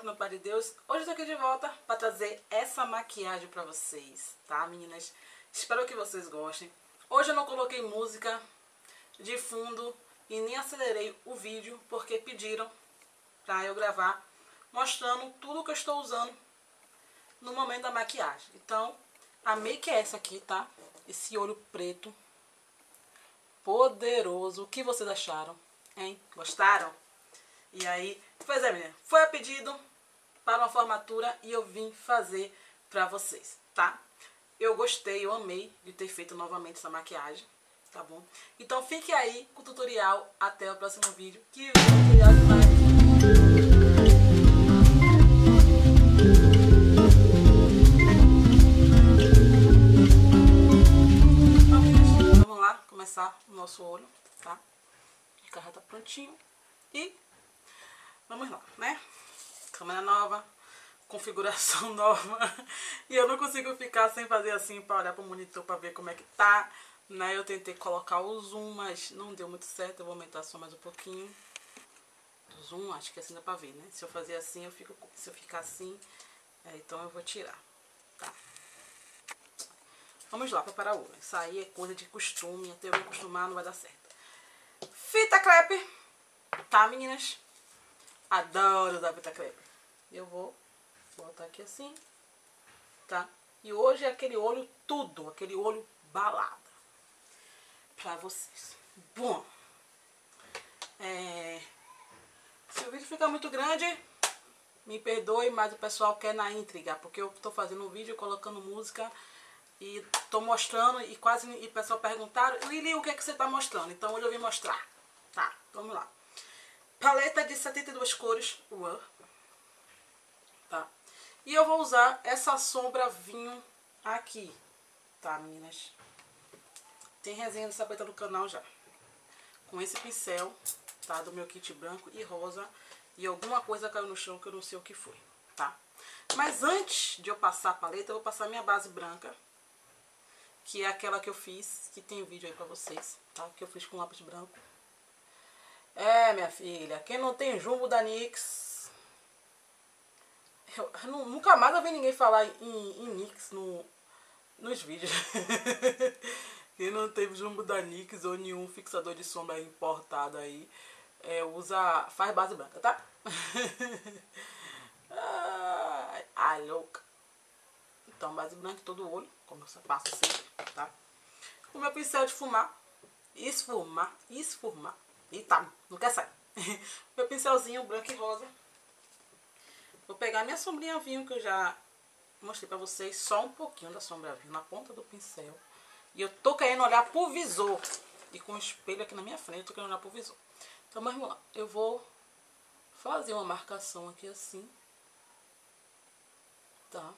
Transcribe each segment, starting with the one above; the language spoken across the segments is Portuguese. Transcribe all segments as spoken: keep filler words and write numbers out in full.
na paz de Deus. Hoje eu tô aqui de volta para trazer essa maquiagem para vocês, tá, meninas? Espero que vocês gostem. Hoje eu não coloquei música de fundo e nem acelerei o vídeo porque pediram para eu gravar mostrando tudo que eu estou usando no momento da maquiagem. Então, a make é essa aqui, tá? Esse olho preto poderoso. O que vocês acharam, hein? Gostaram? E aí, pois é, menina, foi a pedido para uma formatura e eu vim fazer pra vocês, tá? Eu gostei, eu amei de ter feito novamente essa maquiagem, tá bom? Então fique aí com o tutorial até o próximo vídeo, que o tutorial vai... Vamos lá, começar o nosso olho, tá? O carro tá prontinho e vamos lá, né? Câmera nova, configuração nova. E eu não consigo ficar sem fazer assim para olhar pro monitor para ver como é que tá, né? Eu tentei colocar o zoom, mas não deu muito certo. Eu vou aumentar só mais um pouquinho. O zoom, acho que assim dá pra ver, né? Se eu fazer assim, eu fico. Se eu ficar assim, é, então eu vou tirar, tá? Vamos lá, preparar o olho. Isso aí é coisa de costume, até eu me acostumar não vai dar certo. Fita crepe, tá, meninas? Adoro usar fita crepe. Eu vou botar aqui assim, tá? E hoje é aquele olho tudo, aquele olho balada pra vocês. Bom, é... se o vídeo ficar muito grande, me perdoe, mas o pessoal quer na íntriga, porque eu tô fazendo um vídeo colocando música e tô mostrando e quase e o pessoal perguntaram, Lili, o que é que você tá mostrando? Então hoje eu vim mostrar, tá? Vamos lá. Paleta de setenta e duas cores, Uau, tá? E eu vou usar essa sombra vinho aqui, tá, meninas? Tem resenha dessa paleta no canal já. Com esse pincel, tá? Do meu kit branco e rosa. E alguma coisa caiu no chão que eu não sei o que foi, tá? Mas antes de eu passar a paleta, eu vou passar a minha base branca. Que é aquela que eu fiz, que tem vídeo aí pra vocês, tá? Que eu fiz com lápis branco. É, minha filha, quem não tem jumbo da NYX... Eu, eu nunca mais eu vi ninguém falar em, em NYX no, nos vídeos. Quem não teve jumbo da NYX ou nenhum fixador de sombra importado aí, é, usa, faz base branca, tá? ai, ai, louca. Então, base branca em todo o olho, como eu passo assim, tá? O meu pincel de fumar, esfumar, esfumar. Eita, não quer sair. Meu pincelzinho branco e rosa. Vou pegar minha sombrinha vinho, que eu já mostrei pra vocês, só um pouquinho da sombra vinho na ponta do pincel. E eu tô querendo olhar pro visor. E com o espelho aqui na minha frente, eu tô querendo olhar pro visor. Então, vamos lá. Eu vou fazer uma marcação aqui assim. Tá?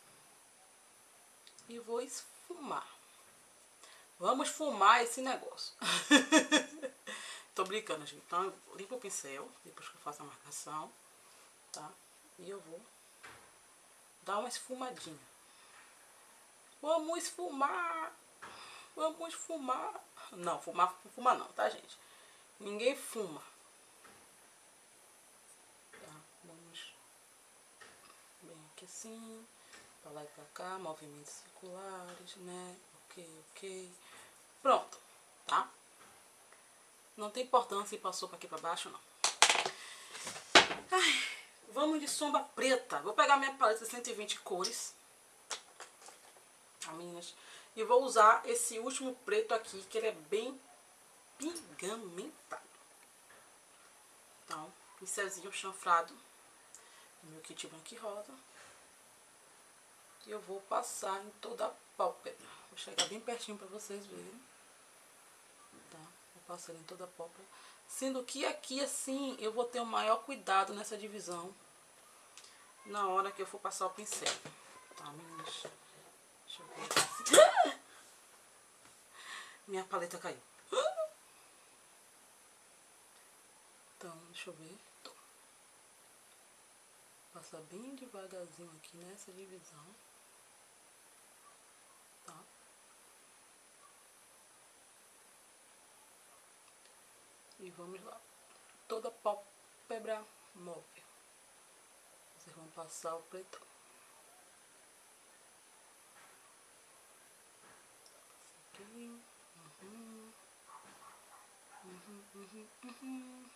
E vou esfumar. Vamos fumar esse negócio. Tô brincando, gente. Então, eu limpo o pincel, depois que eu faço a marcação, tá? E eu vou dar uma esfumadinha. Vamos esfumar! Vamos fumar! Não, fumar, fumar não, tá, gente? Ninguém fuma. Tá? Vamos bem aqui assim, pra lá e pra cá, movimentos circulares, né? Ok, ok. Pronto, tá? Não tem importância se passou pra aqui pra baixo, não. Ai, vamos de sombra preta. Vou pegar minha paleta de cento e vinte cores. Tá, meninas? E vou usar esse último preto aqui, que ele é bem pingamentado. Então, pincelzinho chanfrado. Meu kit branco e rosa. E eu vou passar em toda a pálpebra. Vou chegar bem pertinho pra vocês verem. Tá? Vou passar em toda a pálpebra. Sendo que aqui, assim, eu vou ter o maior cuidado nessa divisão na hora que eu for passar o pincel. Tá, meninas? Deixa eu ver aqui. Minha paleta caiu. Então, deixa eu ver. Passar bem devagarzinho aqui nessa divisão. Tá? E vamos lá. Toda pálpebra móvel. Vocês vão passar o preto. Aqui. Uhum. Uhum, uhum, uhum.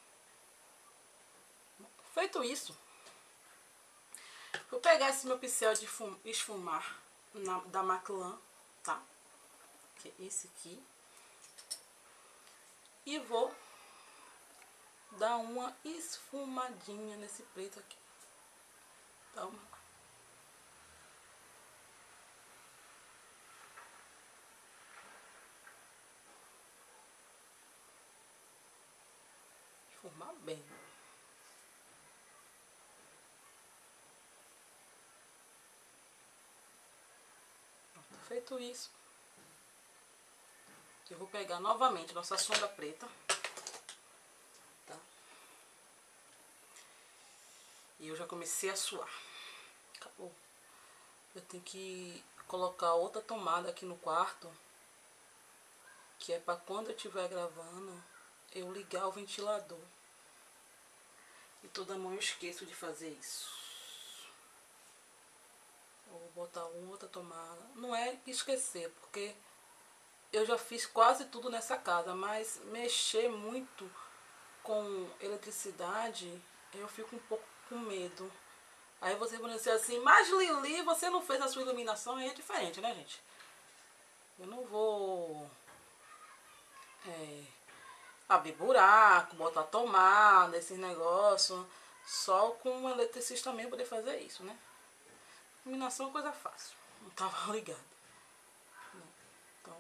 Feito isso, vou pegar esse meu pincel de esfumar na, da Maclan, tá? Que é esse aqui. E vou dar uma esfumadinha nesse preto aqui. Dá uma... Esfumar bem. Pronto, feito isso, eu vou pegar novamente nossa sombra preta. Tá? E eu já comecei a suar. Acabou. Eu tenho que colocar outra tomada aqui no quarto, que é para quando eu estiver gravando, eu ligar o ventilador. E toda mão eu esqueço de fazer isso. Eu vou botar uma outra tomada. Não é esquecer, porque eu já fiz quase tudo nessa casa, mas mexer muito com eletricidade, eu fico um pouco com medo. Aí vocês vão dizer assim, mas Lili, você não fez a sua iluminação? Aí é diferente, né, gente? Eu não vou é, abrir buraco, botar tomada, esses negócios. Só com um eletricista também poder fazer isso, né? Iluminação é uma coisa fácil. Não tava ligado. Então,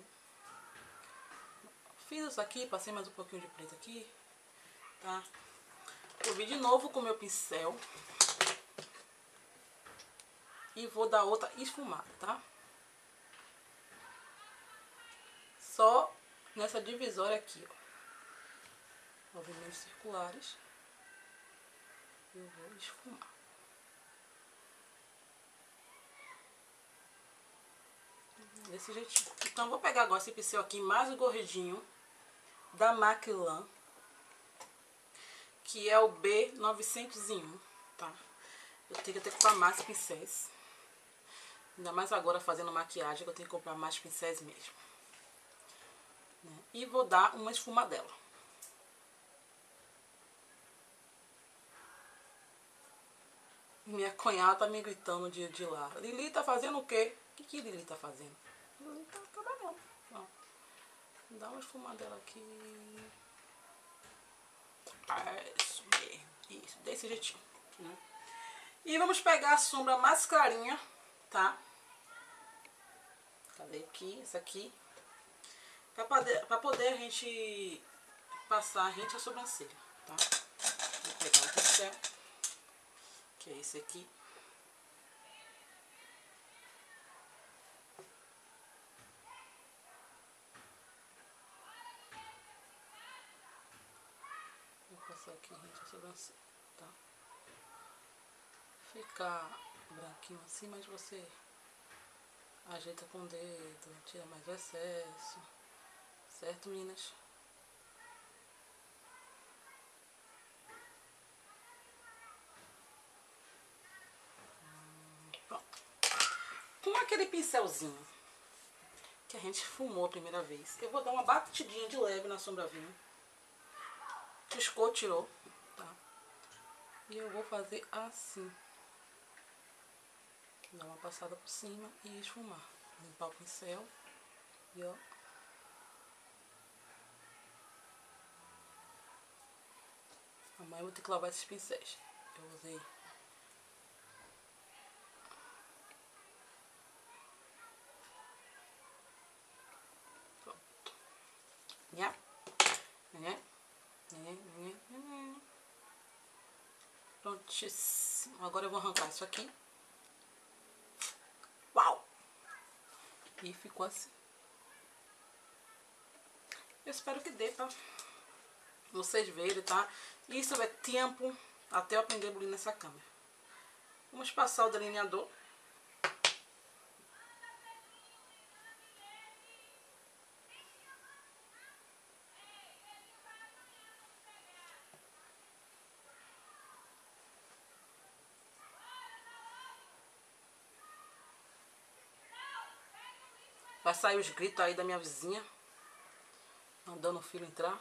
fiz isso aqui, passei mais um pouquinho de preto aqui, tá? Eu vim de novo com o meu pincel. E vou dar outra esfumada, tá? Só nessa divisória aqui, ó. Movimentos circulares. Eu vou esfumar. Desse jeitinho. Então, eu vou pegar agora esse pincel aqui mais gordinho da Maclan, que é o B novecentos e um, tá? Eu tenho que ter que comprar mais pincéis. Ainda mais agora fazendo maquiagem, que eu tenho que comprar mais pincéis mesmo. Né? E vou dar uma esfumadela. Minha cunhada tá me gritando de, de lá. Lili tá fazendo o quê? O que que Lili tá fazendo? Lili tá trabalhando. Ó. Dá uma esfumadela aqui. Isso mesmo. Isso, desse jeitinho. Né? E vamos pegar a sombra mais clarinha, tá? Cadê aqui? Essa aqui. Pra poder, pra poder a gente passar a gente a sobrancelha, tá? Vou pegar o pincel, que é esse aqui. Vou passar aqui a gente a sobrancelha, tá? Fica branquinho assim, mas você ajeita com o dedo, tira mais o excesso, certo, meninas? Hum, pronto. Com aquele pincelzinho que a gente fumou a primeira vez, eu vou dar uma batidinha de leve na sombra-vinho. Piscou, tirou, tá? E eu vou fazer assim. Dar uma passada por cima e esfumar. Limpar o pincel. E ó. Amanhã eu vou ter que lavar esses pincéis. Eu usei. Pronto. Nha. Nha. Nha. Nha. Nha. Prontíssimo. Agora eu vou arrancar isso aqui. Uau! E ficou assim. Eu espero que dê pra vocês verem, tá? Isso é tempo até eu aprender a bolir nessa câmera. Vamos passar o delineador. Vai sair os gritos aí da minha vizinha. Mandando o filho entrar.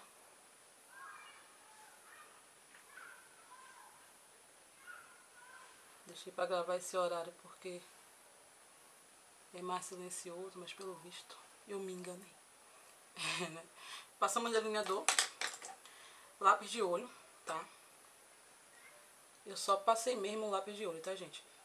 Deixei pra gravar esse horário porque é mais silencioso, mas pelo visto eu me enganei. Passamos delineador, lápis de olho, tá? Eu só passei mesmo o lápis de olho, tá, gente?